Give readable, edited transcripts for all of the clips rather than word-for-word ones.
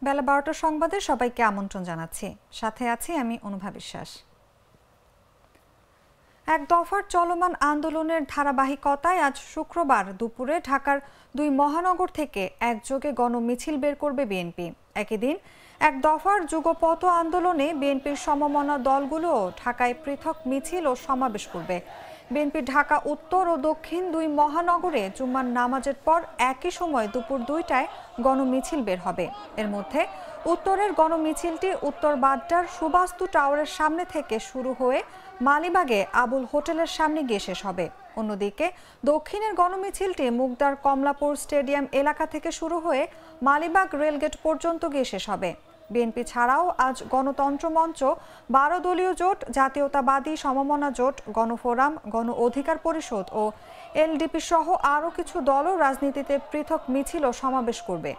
বেলা ১২টার সংবাদে সবাইকে আমন্ত্রণ জানাচ্ছি। সাথে আছি আমি অনুভা বিশ্বাস। এক দফার চলমান আন্দোলনের ধারাবাহিকতায় আজ শুক্রবার দুপুরে ঢাকার ২ মহানগর থেকে একযোগে গণমিছিল বের করবে বিএনপি। একই দিন এক দফার যুগপৎ আন্দোলনে বিএনপির সমমনা দলগুলো ঢাকায় পৃথক মিছিল ও সমাবেশ করবে। বিএনপি ঢাকা উত্তর ও দক্ষিণ ২ মহানগরে জুম্মার নামাজের পর একই সময় দুপুর ২টায় গণমিছিল বের হবে। এর মধ্যে উত্তরের গণমিছিলটি উত্তর বাড্ডার সুবাস্তু টাওয়ারের সামনে থেকে শুরু হয়ে মালিবাগে আবুল হোটেলের সামনে গিয়ে শেষ হবে। অন্যদিকে দক্ষিণের গণমিছিলটি মুগদার কমলাপুর স্টেডিয়াম এলাকা থেকে শুরু হয়ে মালিবাগ রেলগেট পর্যন্ত গিয়ে শেষ হবে। বিএনপি ছাড়াও আজ গণতন্ত্র মঞ্চ, ১২ দলীয় জোট, জাতীয়তাবাদী সমমনা জোট, গণফোরাম, গণ অধিকার পরিষদ ও এলডিপি সহ আরও কিছু দলও রাজনীতিতে পৃথক মিছিল ও সমাবেশ করবে।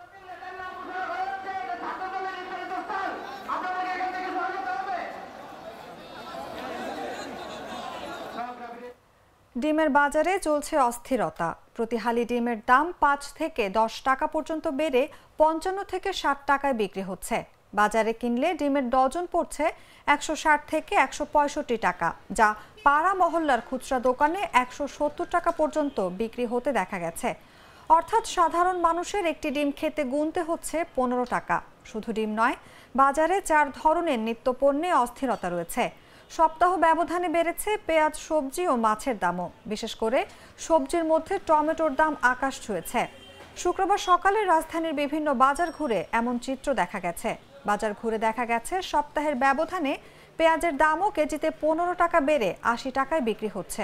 ডিমের বাজারে চলছে অস্থিরতা। প্রতি হালি ডিমের দাম ৫ থেকে ১০ টাকা পর্যন্ত বেড়ে ৫৫ থেকে ৬০ টাকায় বিক্রি হচ্ছে। বাজারে কিনলে ডিমের ডজন পড়ছে ১৬০ থেকে ১৬৫ টাকা, যা পাড়া মহল্লার খুচরা দোকানে ১৭০ টাকা পর্যন্ত বিক্রি হতে দেখা গেছে। অর্থাৎ সাধারণ মানুষের একটি ডিম খেতে গুনতে হচ্ছে ১৫ টাকা। শুধু ডিম নয়, বাজারে ৪ ধরনের নিত্যপণ্যে অস্থিরতা রয়েছে। সপ্তাহ ব্যবধানে বেড়েছে পেঁয়াজ, সবজি ও মাছের দামও। বিশেষ করে সবজির মধ্যে টমেটোর দাম আকাশ ছুঁয়েছে। শুক্রবার সকালে রাজধানীর বিভিন্ন বাজার ঘুরে এমন চিত্র দেখা গেছে। বাজার ঘুরে দেখা গেছে সপ্তাহের ব্যবধানে পেঁয়াজের দামও কেজিতে ১৫ টাকা বেড়ে ৮০ টাকায় বিক্রি হচ্ছে।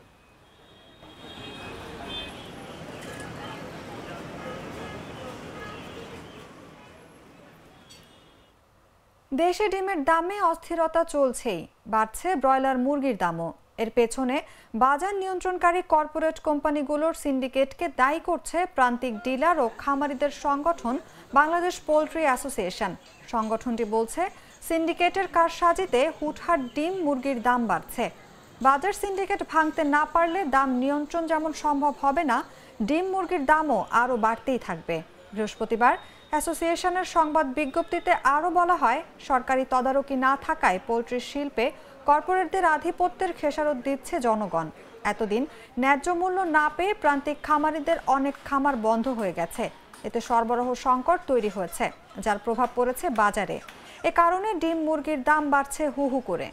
দেশে ডিমের দামে অস্থিরতা চলছেই, বাড়ছে ব্রয়লার মুরগির দামও। এর পেছনে বাজার নিয়ন্ত্রণকারী কর্পোরেট কোম্পানিগুলোর সিন্ডিকেটকে দায়ী করছে প্রান্তিক ডিলার ও খামারিদের সংগঠন বাংলাদেশ পোল্ট্রি অ্যাসোসিয়েশন। সংগঠনটি বলছে, সিন্ডিকেটের কারসাজিতে হুটহাট ডিম মুরগির দাম বাড়ছে। বাজার সিন্ডিকেট ভাঙতে না পারলে দাম নিয়ন্ত্রণ যেমন সম্ভব হবে না, ডিম মুরগির দামও আরও বাড়তেই থাকবে। বৃহস্পতিবার অ্যাসোসিয়েশনের সংবাদ বিজ্ঞপ্তিতে আরও বলা হয়, সরকারি তদারকি না থাকায় পোল্ট্রি শিল্পে কর্পোরেটদের আধিপত্যের খেসারত দিচ্ছে জনগণ। এতদিন ন্যায্য মূল্য না পেয়ে প্রান্তিক খামারিদের অনেক খামার বন্ধ হয়ে গেছে। এতে সরবরাহ সংকট তৈরি হয়েছে, যার প্রভাব পড়েছে বাজারে। এ কারণে ডিম মুরগির দাম বাড়ছে হু হু করে।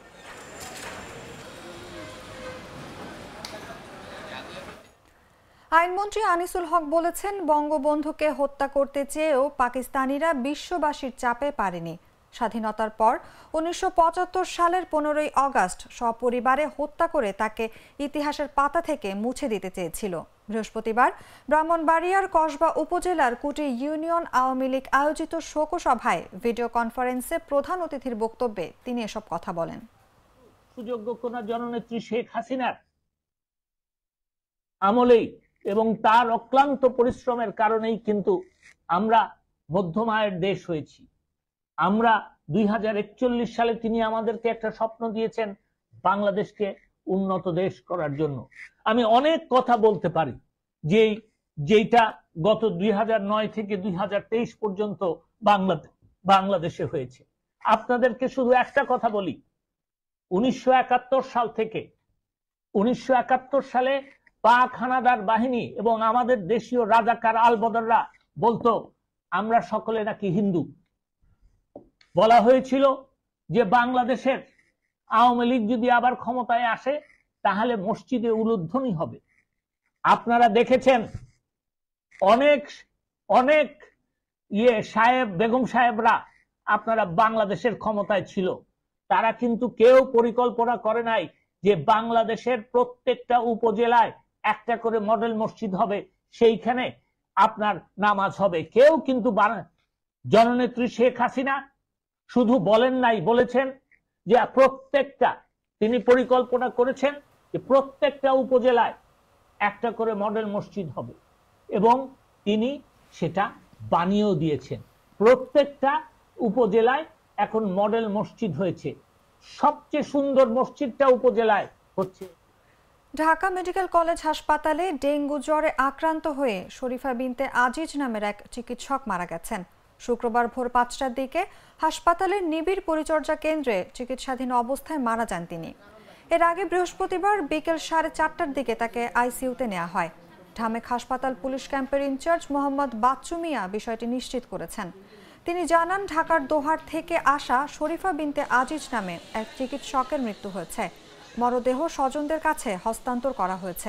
আইনমন্ত্রী আনিসুল হক বলেছেন, বঙ্গবন্ধুকে হত্যা করতে চেয়েও পাকিস্তানিরা বিশ্ববাসীর চাপে পারেনি। স্বাধীনতার পর ১৯৭৫ সালের ১৫ই আগস্ট সপরিবারে হত্যা করে তাকে ইতিহাসের পাতা থেকে মুছে দিতে চেয়েছিল। বৃহস্পতিবার ব্রাহ্মণবাড়িয়ার কসবা উপজেলার কুটি ইউনিয়ন আওয়ামী লীগ আয়োজিত শোকসভায় ভিডিও কনফারেন্সে প্রধান অতিথির বক্তব্যে তিনি এসব কথা বলেন। সুযোগ্য কোন জননেত্রী শেখ হাসিনার আমলেই এবং তার অক্লান্ত পরিশ্রমের কারণেই কিন্তু আমরা মধ্যম আয়ের দেশ হয়েছি। আমরা ২০৪১ সালে তিনি আমাদেরকে একটা স্বপ্ন দিয়েছেন, বাংলাদেশকে উন্নত দেশ করার জন্য। আমি অনেক কথা বলতে পারি যেটা গত ২০০৯ থেকে ২০২৩ পর্যন্ত বাংলাদেশে হয়েছে। আপনাদেরকে শুধু একটা কথা বলি, ১৯৭১ সাল থেকে ১৯৭১ সালে পাক হানাদার বাহিনী এবং আমাদের দেশীয় রাজাকার আলবদররা বলতো আমরা সকলে নাকি হিন্দু। বলা হয়েছিল যে বাংলাদেশের আওয়ামী লীগ যদি আবার ক্ষমতায় আসে তাহলে মসজিদে উলুধ্বনি হবে। আপনারা দেখেছেন অনেক অনেক সাহেব বেগম সাহেবরা আপনারা বাংলাদেশের ক্ষমতায় ছিল, তারা কিন্তু কেউ পরিকল্পনা করে নাই যে বাংলাদেশের প্রত্যেকটা উপজেলায় একটা করে মডেল মসজিদ হবে, সেইখানে আপনার নামাজ হবে। কেউ কিন্তু জননেত্রী শেখ হাসিনা শুধু বলেন নাই, বলেছেন যে প্রত্যেকটা তিনি পরিকল্পনা করেছেন যে প্রত্যেকটা উপজেলায় একটা করে মডেল মসজিদ হবে এবং তিনি সেটা বানিয়েও দিয়েছেন। প্রত্যেকটা উপজেলায় এখন মডেল মসজিদ হয়েছে। সবচেয়ে সুন্দর মসজিদটা উপজেলায় হচ্ছে। ঢাকা মেডিকেল কলেজ হাসপাতালে ডেঙ্গু জ্বরে আক্রান্ত হয়ে শরীফা বিনতে আজিজ নামের এক চিকিৎসক মারা গেছেন। শুক্রবার ভোর 5টার দিকে হাসপাতালের নিবিড় পরিচর্যা কেন্দ্রে চিকিৎসাধীন অবস্থায় মারা যান তিনি। এর আগে বৃহস্পতিবার বিকেল 4:30টার দিকে তাকে আইসিইউতে নেওয়া হয়। ঢামেক হাসপাতাল পুলিশ ক্যাম্পের ইনচার্জ মোহাম্মদ বাচ্চু মিয়া বিষয়টি নিশ্চিত করেছেন। তিনি জানান, ঢাকার দোহার থেকে আসা শরীফা বিনতে আজিজ নামে এক চিকিৎসকের মৃত্যু হয়েছে। মরদেহ স্বজনদের কাছে হস্তান্তর করা হয়েছে।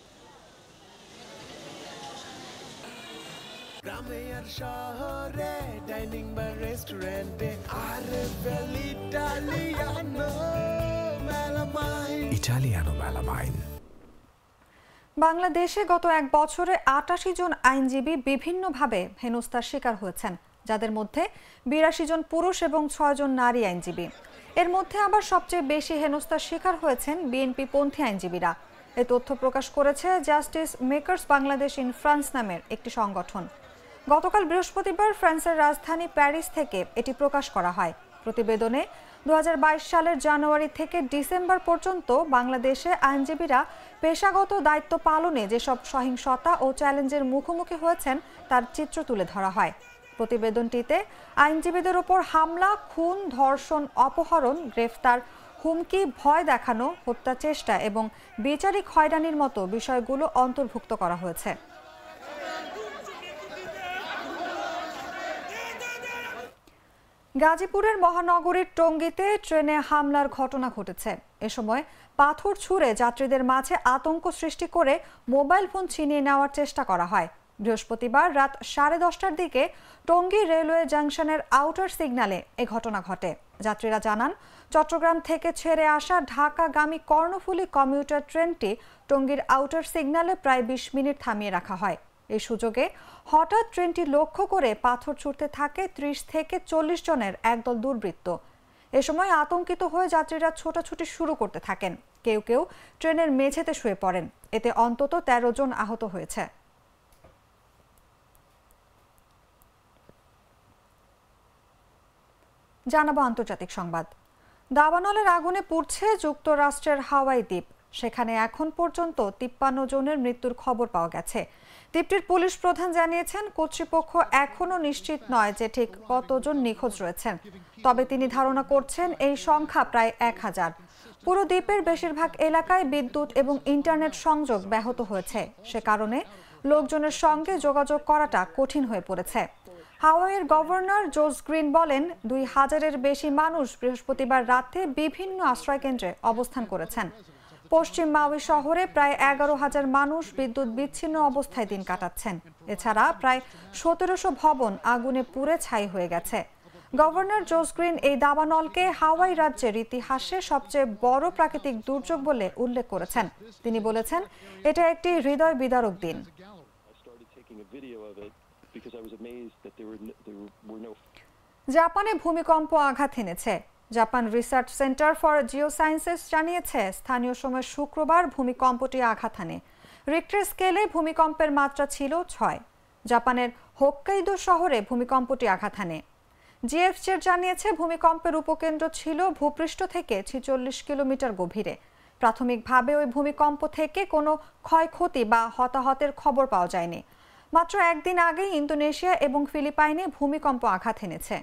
বাংলাদেশে গত এক বছরে ৮৮ জন আইনজীবী বিভিন্নভাবে হেনস্থার শিকার হয়েছেন, যাদের মধ্যে ৮২ জন পুরুষ এবং ৬ জন নারী আইনজীবী। এর মধ্যে আবার সবচেয়ে বেশি হেনস্থার শিকার হয়েছেন বিএনপি পন্থী আইনজীবীরা। এ তথ্য প্রকাশ করেছে justice makers Bangladesh in France নামের একটি সংগঠন। গতকাল বৃহস্পতিবার ফ্রান্সের রাজধানী প্যারিস থেকে এটি প্রকাশ করা হয়। প্রতিবেদনে 2022 সালের জানুয়ারি থেকে ডিসেম্বর পর্যন্ত বাংলাদেশে আইনজীবীরা পেশাগত দায়িত্ব পালনে যেসব সহিংসতা ও চ্যালেঞ্জের মুখোমুখি হয়েছেন তার চিত্র তুলে ধরা হয়। প্রতিবেদনটিতে আইনজীবীদের ওপর হামলা, খুন, ধর্ষণ, অপহরণ, গ্রেফতার, হুমকি, ভয় দেখানো, হত্যা চেষ্টা এবং বিচারিক হয়রানির মতো বিষয়গুলো অন্তর্ভুক্ত করা হয়েছে। গাজীপুরের মহানগরীর টঙ্গীতে ট্রেনে হামলার ঘটনা ঘটেছে। এ সময় পাথর ছুঁড়ে যাত্রীদের মাঝে আতঙ্ক সৃষ্টি করে মোবাইল ফোন ছিনিয়ে নেওয়ার চেষ্টা করা হয়। বৃহস্পতিবার রাত 10:30টার দিকে টঙ্গী রেলওয়ে জাংশনের আউটার সিগন্যালে এ ঘটনা ঘটে। যাত্রীরা জানান, চট্টগ্রাম থেকে ছেড়ে আসা ঢাকাগামী কর্ণফুলী কমিউটার ট্রেনটি টঙ্গীর আউটার সিগন্যালে প্রায় 20 মিনিট থামিয়ে রাখা হয়। এই সুযোগে হঠাৎ ট্রেনটি লক্ষ্য করে পাথর ছুঁড়তে থাকে 30 থেকে 40 জনের একদল দুর্বৃত্ত। এ সময় আতঙ্কিত হয়ে যাত্রীরা ছোটাছুটি শুরু করতে থাকেন। কেউ কেউ ট্রেনের মেঝেতে শুয়ে পড়েন। এতে অন্তত 13 জন আহত হয়েছে। জানাবো আন্তর্জাতিক সংবাদ। দাবানলের আগুনে পুড়ছে যুক্তরাষ্ট্রের হাওয়াই দ্বীপ। সেখানে এখন পর্যন্ত 53 জনের মৃত্যুর খবর পাওয়া গেছে। দ্বীপটির পুলিশ প্রধান জানিয়েছেন, কর্তৃপক্ষ এখনও নিশ্চিত নয় যে ঠিক কতজন নিখোঁজ রয়েছেন। তবে তিনি ধারণা করছেন এই সংখ্যা প্রায় 1000। পুরো দ্বীপের বেশিরভাগ এলাকায় বিদ্যুৎ এবং ইন্টারনেট সংযোগ ব্যাহত হয়েছে। সে কারণে লোকজনের সঙ্গে যোগাযোগ করাটা কঠিন হয়ে পড়েছে। হাওয়াইয়ের গভর্নর জোস গ্রিন বলেন, 2000-এর বেশি মানুষ বৃহস্পতিবার রাতে বিভিন্ন আশ্রয়কেন্দ্রে অবস্থান করেছেন। পশ্চিম মাউই শহরে প্রায় 11,000 মানুষ বিদ্যুৎ বিচ্ছিন্ন অবস্থায় দিন কাটাচ্ছেন। এছাড়া প্রায় 1700 ভবন আগুনে পুড়ে ছাই হয়ে গেছে। গভর্নর জোস গ্রিন এই দাবানলকে হাওয়াই রাজ্যের ইতিহাসে সবচেয়ে বড় প্রাকৃতিক দুর্যোগ বলে উল্লেখ করেছেন। তিনি বলেছেন, এটা একটি হৃদয় বিদারক দিন। জাপানে ভূমিকম্প আঘাত এনেছে। Japan research centre for geosciences জানিয়েছে, স্থানীয় সময় শুক্রবার ভূমিকম্পটি আঘাত হানে। রিক্টার স্কেলে ভূমিকম্পের মাত্রা ছিল 6। জাপানের হোক্কাইদো শহরে ভূমিকম্পটি আঘাত হানে। জিএফসি জানিয়েছে, ভূমিকম্পের উপকেন্দ্র ছিল ভূপৃষ্ঠ থেকে 46 কিলোমিটার গভীরে। প্রাথমিকভাবে ওই ভূমিকম্প থেকে কোনো ক্ষয়ক্ষতি বা হতাহতের খবর পাওয়া যায়নি। মাত্র একদিন আগে ইন্দোনেশিয়া এবং ফিলিপাইনে ভূমিকম্প আঘাত এনেছে।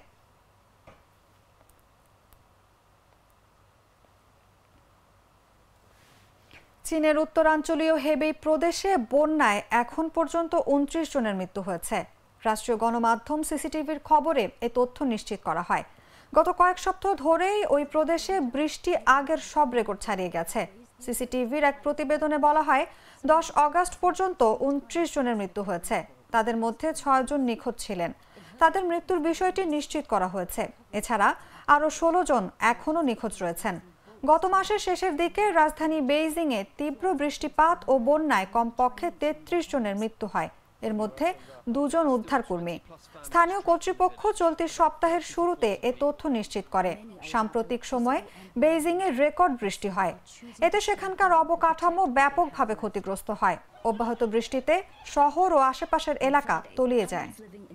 চীনের উত্তরাঞ্চলীয় হেবেই প্রদেশে বন্যায় এখন পর্যন্ত 29 জনের মৃত্যু হয়েছে। রাষ্ট্রীয় গণমাধ্যম সিসিটিভির খবরে এ তথ্য নিশ্চিত করা হয়। গত কয়েক সপ্তাহ ধরেই ওই প্রদেশে বৃষ্টি আগের সব রেকর্ড ছাড়িয়ে গেছে। সিসিটিভির এক প্রতিবেদনে বলা হয়, 10 আগস্ট পর্যন্ত 29 জনের মৃত্যু হয়েছে। তাদের মধ্যে 6 জন নিখোঁজ ছিলেন। তাদের মৃত্যুর বিষয়টি নিশ্চিত করা হয়েছে। এছাড়া আরও 16 জন এখনও নিখোঁজ রয়েছেন। গত মাসের শেষের দিকে রাজধানী বেইজিংয়ে তীব্র বৃষ্টিপাত ও বন্যায় কমপক্ষে 33 জনের মৃত্যু হয়। এর মধ্যে 2 জন উদ্ধারকর্মী। স্থানীয় কর্তৃপক্ষ চলতি সপ্তাহের শুরুতে এ তথ্য নিশ্চিত করে। সাম্প্রতিক সময়ে বেইজিংয়ে রেকর্ড বৃষ্টি হয়। এতে সেখানকার অবকাঠামো ব্যাপকভাবে ক্ষতিগ্রস্ত হয়। অব্যাহত বৃষ্টিতে শহর ও আশেপাশের এলাকা তলিয়ে যায়।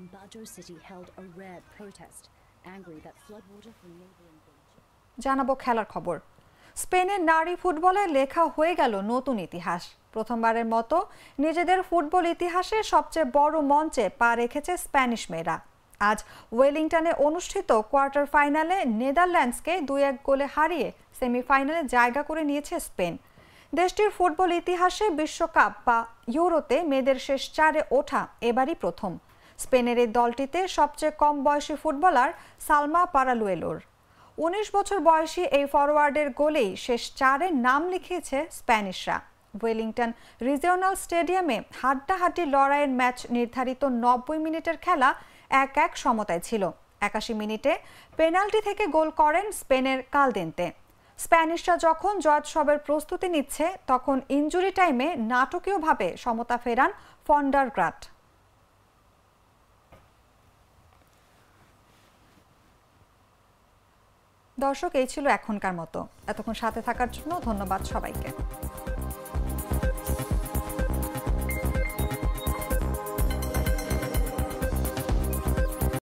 জানাবো খেলার খবর। স্পেনের নারী ফুটবলে লেখা হয়ে গেল নতুন ইতিহাস। প্রথমবারের মতো নিজেদের ফুটবল ইতিহাসে সবচেয়ে বড় মঞ্চে পা রেখেছে স্প্যানিশ মেয়েরা। আজ ওয়েলিংটনে অনুষ্ঠিত কোয়ার্টার ফাইনালে নেদারল্যান্ডসকে 2-1 গোলে হারিয়ে সেমিফাইনালে জায়গা করে নিয়েছে স্পেন। দেশটির ফুটবল ইতিহাসে বিশ্বকাপ বা ইউরোতে মেয়েদের শেষ 4-এ ওঠা এবারই প্রথম। স্পেনের এই দলটিতে সবচেয়ে কম বয়সী ফুটবলার সালমা পারালুয়েলোর। 19 বছর বয়সী এই ফরওয়ার্ডের গোলেই শেষ 4-এ নাম লিখিয়েছে স্প্যানিশরা। ওয়েলিংটন রিজিওনাল স্টেডিয়ামে হাড্ডাহাড্ডি লড়াইয়ের ম্যাচ নির্ধারিত 90 মিনিটের খেলা 1-1 সমতায় ছিল। 81 মিনিটে পেনাল্টি থেকে গোল করেন স্পেনের কালদেন্তে। স্প্যানিশরা যখন জয়োৎসবের প্রস্তুতি নিচ্ছে তখন ইনজুরি টাইমে নাটকীয়ভাবে সমতা ফেরান ফন্ডারগ্রাট। দর্শক, এই ছিল এখনকার মতো। এতক্ষণ সাথে থাকার জন্য ধন্যবাদ সবাইকে।